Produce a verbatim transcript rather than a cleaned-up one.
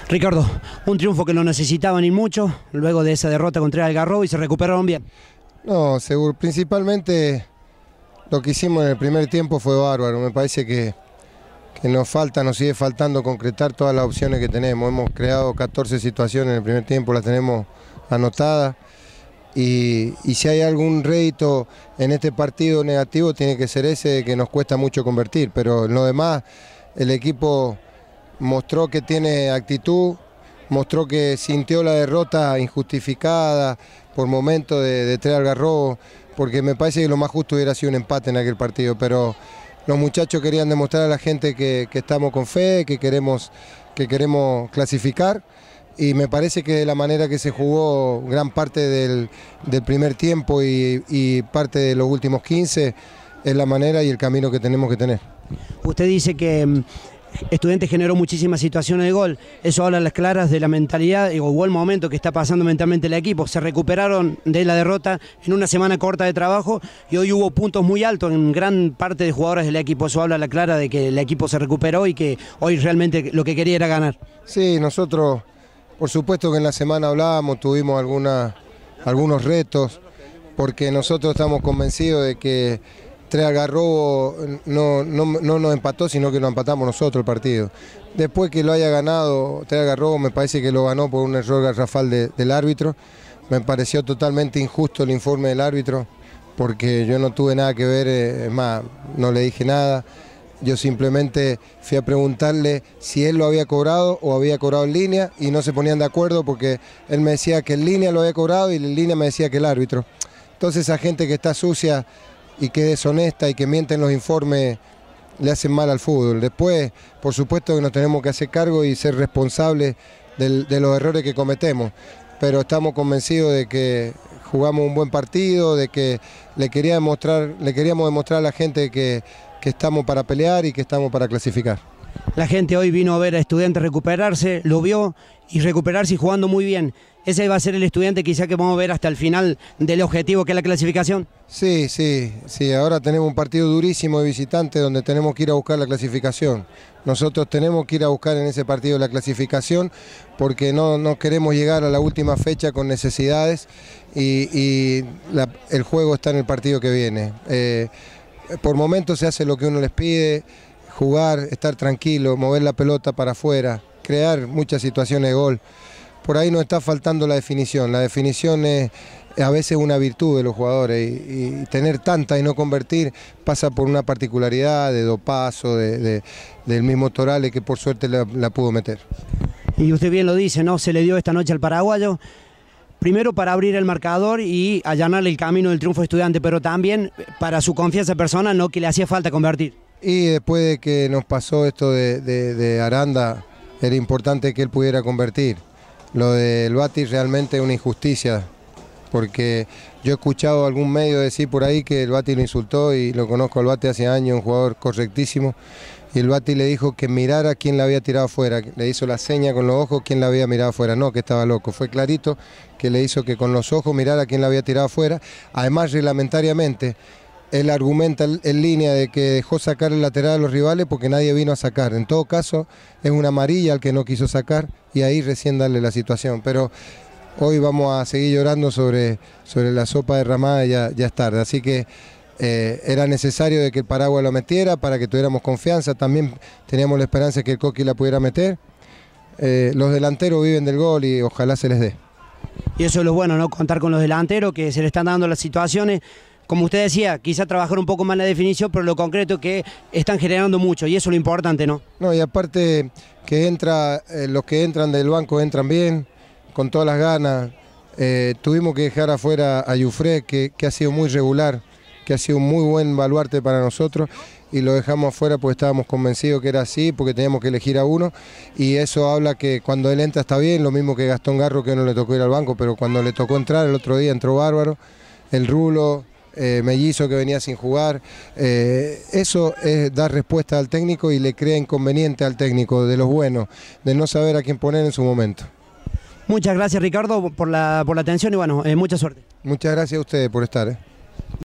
Ricardo, un triunfo que lo necesitaban y mucho, luego de esa derrota contra el Algarrobo y se recuperaron bien. No, seguro, principalmente lo que hicimos en el primer tiempo fue bárbaro. Me parece que, que nos falta, nos sigue faltando concretar todas las opciones que tenemos. Hemos creado catorce situaciones en el primer tiempo, las tenemos anotadas. Y, y si hay algún rédito en este partido negativo, tiene que ser ese, que nos cuesta mucho convertir. Pero en lo demás, el equipo mostró que tiene actitud, mostró que sintió la derrota injustificada por momentos de, de Tres Algarrobo, porque me parece que lo más justo hubiera sido un empate en aquel partido, pero los muchachos querían demostrar a la gente que, que estamos con fe, que queremos, que queremos clasificar, y me parece que de la manera que se jugó gran parte del, del primer tiempo y, y parte de los últimos quince, es la manera y el camino que tenemos que tener. Usted dice que Estudiantes generó muchísimas situaciones de gol, eso habla a las claras de la mentalidad o buen momento que está pasando mentalmente el equipo. Se recuperaron de la derrota en una semana corta de trabajo y hoy hubo puntos muy altos en gran parte de jugadores del equipo. Eso habla a la clara de que el equipo se recuperó y que hoy realmente lo que quería era ganar. Sí, nosotros por supuesto que en la semana hablábamos, tuvimos alguna, algunos retos, porque nosotros estamos convencidos de que Tres Algarrobo no, no, no nos empató, sino que nos empatamos nosotros el partido. Después que lo haya ganado Tres Algarrobo, me parece que lo ganó por un error garrafal de, del árbitro. Me pareció totalmente injusto el informe del árbitro, porque yo no tuve nada que ver, es más, no le dije nada. Yo simplemente fui a preguntarle si él lo había cobrado o había cobrado en línea y no se ponían de acuerdo porque él me decía que en línea lo había cobrado y en línea me decía que el árbitro. Entonces esa gente que está sucia y que es deshonesta y que miente en los informes le hacen mal al fútbol. Después, por supuesto que nos tenemos que hacer cargo y ser responsables del, de los errores que cometemos, pero estamos convencidos de que jugamos un buen partido, de que le, quería demostrar, le queríamos demostrar a la gente que, que estamos para pelear y que estamos para clasificar. La gente hoy vino a ver a Estudiantes recuperarse, lo vio y recuperarse y jugando muy bien. ¿Ese va a ser el Estudiante quizá que vamos a ver hasta el final del objetivo que es la clasificación? Sí, sí, sí, ahora tenemos un partido durísimo de visitante donde tenemos que ir a buscar la clasificación. Nosotros tenemos que ir a buscar en ese partido la clasificación porque no, no queremos llegar a la última fecha con necesidades y, y la, el juego está en el partido que viene. Eh, por momentos se hace lo que uno les pide, jugar, estar tranquilo, mover la pelota para afuera, crear muchas situaciones de gol. Por ahí nos está faltando la definición. La definición es a veces una virtud de los jugadores y, y tener tanta y no convertir pasa por una particularidad de dopazo, de, de, del mismo Torales que por suerte la, la pudo meter. Y usted bien lo dice, ¿no? Se le dio esta noche al paraguayo, primero para abrir el marcador y allanarle el camino del triunfo de Estudiante, pero también para su confianza personal, ¿no? Que le hacía falta convertir. Y después de que nos pasó esto de, de, de Aranda, era importante que él pudiera convertir. Lo del Bati realmente es una injusticia, porque yo he escuchado a algún medio decir por ahí que el Bati lo insultó y lo conozco al Bati hace años, un jugador correctísimo, y el Bati le dijo que mirara quién la había tirado afuera, le hizo la seña con los ojos quién la había mirado afuera, no que estaba loco, fue clarito que le hizo que con los ojos mirara quién la había tirado afuera. Además, reglamentariamente, él argumenta en línea de que dejó sacar el lateral a los rivales porque nadie vino a sacar. En todo caso, es una amarilla al que no quiso sacar y ahí recién darle la situación. Pero hoy vamos a seguir llorando sobre, sobre la sopa derramada, ya, ya es tarde. Así que eh, era necesario de que el Paraguay lo metiera para que tuviéramos confianza. También teníamos la esperanza de que el Coqui la pudiera meter. Eh, los delanteros viven del gol y ojalá se les dé. Y eso es lo bueno, ¿no? Contar con los delanteros que se le están dando las situaciones. Como usted decía, quizá trabajar un poco más en la definición, pero lo concreto es que están generando mucho y eso es lo importante, ¿no? No, y aparte que entra, eh, los que entran del banco entran bien, con todas las ganas. Eh, tuvimos que dejar afuera a Yufré, que, que ha sido muy regular, que ha sido un muy buen baluarte para nosotros, y lo dejamos afuera porque estábamos convencidos que era así, porque teníamos que elegir a uno, y eso habla que cuando él entra está bien, lo mismo que Gastón Garro, que no le tocó ir al banco, pero cuando le tocó entrar el otro día entró bárbaro, el Rulo, Eh, Mellizo que venía sin jugar, eh, eso es dar respuesta al técnico y le crea inconveniente al técnico de los buenos, de no saber a quién poner en su momento. Muchas gracias, Ricardo, por la, por la atención y bueno, eh, mucha suerte. Muchas gracias a ustedes por estar. ¿eh?